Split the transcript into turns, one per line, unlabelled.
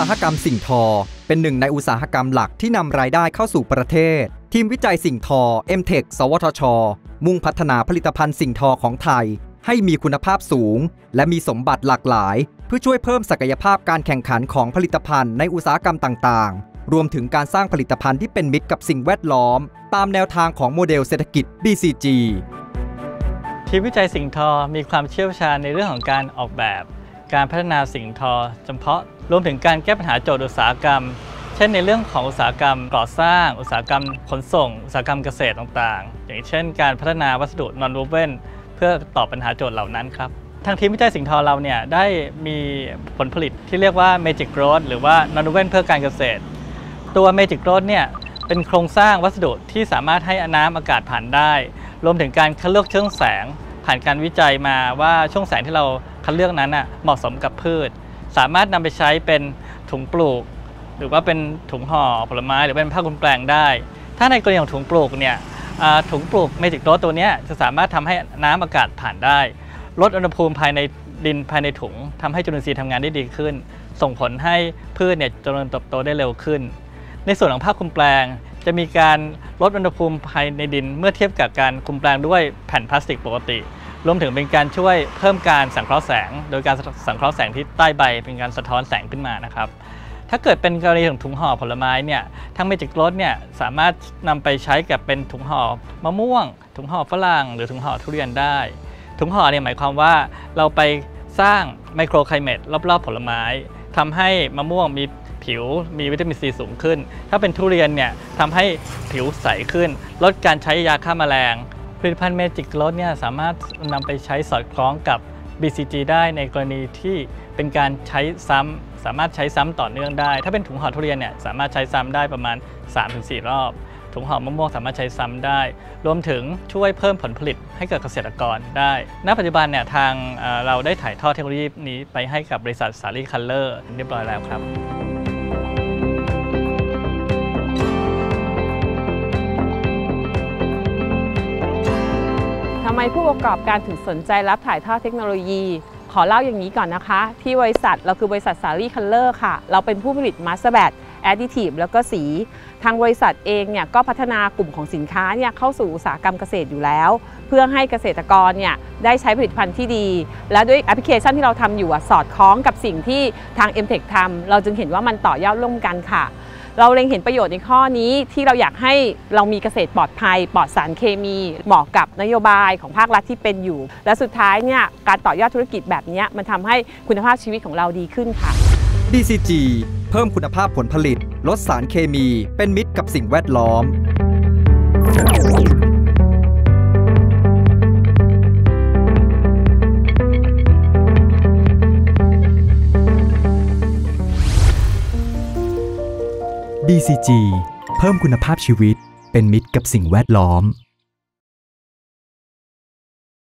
หกรรมสิ่งทอเป็นหนึ่งในอุตสาหกรรมหลักที่นำรายได้เข้าสู่ประเทศทีมวิจัยสิ่งทอ MTech สวทช.มุ่งพัฒนาผลิตภัณฑ์สิ่งทอของไทยให้มีคุณภาพสูงและมีสมบัติหลากหลายเพื่อช่วยเพิ่มศักยภาพการแข่งขันของผลิตภัณฑ์ในอุตสาหกรรมต่างๆรวมถึงการสร้างผลิตภัณฑ์ที่เป็นมิตรกับสิ่งแวดล้อมตามแนวทางของโมเดลเศรษฐกิจ BCG
ทีมวิจัยสิ่งทอมีความเชี่ยวชาญในเรื่องของการออกแบบการพัฒนาสิ่งทอเฉพาะรวมถึงการแก้ปัญหาโจทย์อุตสาหกรรมเช่นในเรื่องของอุตสาหกรรมก่อสร้างอุตสาหกรรมขนส่งอุตสาหกรรมเกษตรต่างๆอย่างเช่นการพัฒนาวัสดุ non-woven เพื่อตอบปัญหาโจทย์เหล่านั้นครับทางทีมวิจัยสิ่งทอเราเนี่ยได้มีผลผลิตที่เรียกว่า Magic Growth หรือว่า non-woven เพื่อการเกษตรตัว Magic Growth เนี่ยเป็นโครงสร้างวัสดุที่สามารถให้น้ำอากาศผ่านได้รวมถึงการคัดเลือกช่วงแสงผ่านการวิจัยมาว่าช่วงแสงที่เราคัดเลือกนั้นเหมาะสมกับพืชสามารถนำไปใช้เป็นถุงปลูกหรือว่าเป็นถุงห่อผลไม้หรือเป็นผ้าคลุมแปลงได้ถ้าในกรณีของถุงปลูกเนี่ยถุงปลูก Magic Growth ตัวนี้จะสามารถทำให้น้ำอากาศผ่านได้ลดอุณหภูมิภายในดินภายในถุงทำให้จุลินทรีย์ทำงานได้ดีขึ้นส่งผลให้พืชเนี่ยเจริญเติบโตได้เร็วขึ้นในส่วนของผ้าคลุมแปลงจะมีการลดอุณหภูมิภายในดินเมื่อเทียบกับการคลุมแปลงด้วยแผ่นพลาสติกปกติรวมถึงเป็นการช่วยเพิ่มการสังเคราะห์แสงโดยการสังเคราะห์แสงที่ใต้ใบเป็นการสะท้อนแสงขึ้นมานะครับถ้าเกิดเป็นกรณีของถุงห่อผลไม้เนี่ยทาง Magic Growth เนี่ยสามารถนำไปใช้กับเป็นถุงห่อมะม่วงถุงห่อฝรั่งหรือถุงห่อทุเรียนได้ถุงห่อเนี่ยหมายความว่าเราไปสร้างไมโครไคลเมตรอบๆผลไม้ทำให้มะม่วงมีผิวมีวิตามินซีสูงขึ้นถ้าเป็นทุเรียนเนี่ยทำให้ผิวใสขึ้นลดการใช้ยาฆ่าแมลงผลิตภัณฑ์ Magic Growth เนี่ยสามารถนำไปใช้สอดคล้องกับ BCG ได้ในกรณีที่เป็นการใช้ซ้ำสามารถใช้ซ้ำต่อเนื่องได้ถ้าเป็นถุงห่อทุเรียนเนี่ยสามารถใช้ซ้ำได้ประมาณ 3-4 รอบถุงห่อมะม่วงสามารถใช้ซ้ำได้รวมถึงช่วยเพิ่มผลผลิตให้กับเกษตรกรได้ณปัจจุบันเนี่ยทางเราได้ถ่ายทอดเทคโนโลยีนี้ไปให้กับบริษัท Sari Color เรียบร้อยแล้วครับ
ทำไมผู้ประกอบการถึงสนใจรับถ่ายทอดเทคโนโลยีขอเล่าอย่างนี้ก่อนนะคะที่บริษัทเราคือบริษัท Sari Color ค่ะเราเป็นผู้ผลิต Master Batch Additive แล้วก็สีทางบริษัทเองเนี่ยก็พัฒนากลุ่มของสินค้าเนี่ยเข้าสู่อุตสาหกรรมเกษตรอยู่แล้วเพื่อให้เกษตรกรเนี่ยได้ใช้ผลิตภัณฑ์ที่ดีและด้วยแอปพลิเคชันที่เราทำอยู่สอดคล้องกับสิ่งที่ทาง MTech ทำเราจึงเห็นว่ามันต่อยอดร่วมกันค่ะเราเล็งเห็นประโยชน์ในข้อนี้ที่เราอยากให้เรามีเกษตรปลอดภัยปลอดสารเคมีเหมาะกับนโยบายของภาครัฐที่เป็นอยู่และสุดท้ายเนี่ยการต่อยอดธุรกิจแบบนี้มันทำให้คุณภาพชีวิตของเราดีขึ้นค่ะ
BCG เพิ่มคุณภาพผลผลิตลดสารเคมีเป็นมิตรกับสิ่งแวดล้อมBCG เพิ่มคุณภาพชีวิตเป็นมิตรกับสิ่งแวดล้อม